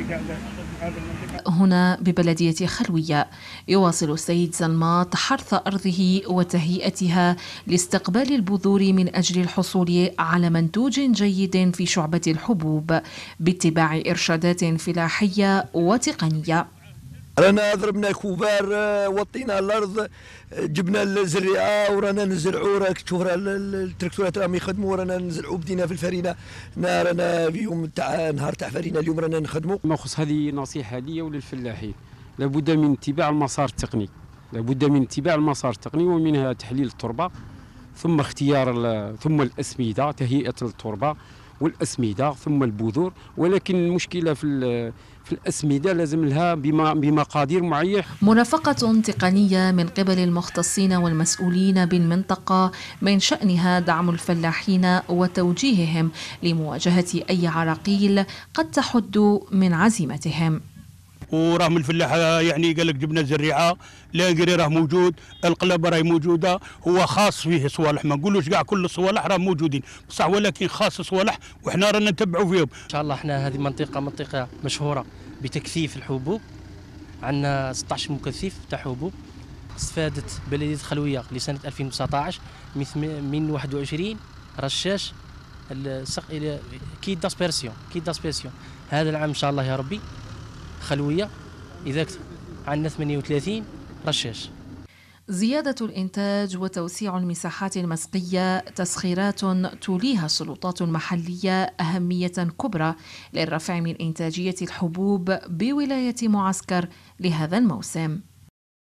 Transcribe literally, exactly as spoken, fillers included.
هنا ببلدية خلوية يواصل السيد زلماط حرث أرضه وتهيئتها لاستقبال البذور من أجل الحصول على منتوج جيد في شعبة الحبوب باتباع إرشادات فلاحية وتقنية. رانا ضربنا كوبار، وطينا الارض، جبنا الزريعه ورانا نزرعوا. راك تشوف راه التراكتورات راهم يخدموا، رانا نزرعوا. بدينا في الفرينه، رانا في يوم تاع نهار تاع فرينه اليوم رانا نخدموا. ما خص هذه نصيحه ليا وللفلاحين، لابد من اتباع المسار التقني، لابد من اتباع المسار التقني ومنها تحليل التربه، ثم اختيار ثم الاسمده، تهيئه التربه والاسمده، ثم البذور. ولكن المشكله في في الأسمدة لازم لها بمقادير معينة. مرافقة تقنية من قبل المختصين والمسؤولين بالمنطقة من شأنها دعم الفلاحين وتوجيههم لمواجهة أي عراقيل قد تحد من عزيمتهم. وراهم الفلاح يعني قال لك جبنا الزريعه، لاقري راه موجود، القلبه راهي موجوده. هو خاص فيه صوالح، ما نقولوش كاع كل الصوالح راه موجودين بصح، ولكن خاص صوالح وحنا رانا نتبعوا فيهم. ان شاء الله احنا هذه منطقه منطقه مشهوره بتكثيف الحبوب، عندنا ستة عشر مكثف تاع حبوب. استفادت بلديه خلويه لسنه ألفين وتسعطاش من واحد وعشرين رشاش كيت داسبيرسيون كيت داسبيرسيون. هذا العام ان شاء الله يا ربي خلوية إذا عندنا ثمانية وثلاثين رشاش. زيادة الإنتاج وتوسيع المساحات المسقية تسخيرات توليها السلطات المحلية أهمية كبرى للرفع من إنتاجية الحبوب بولاية معسكر لهذا الموسم.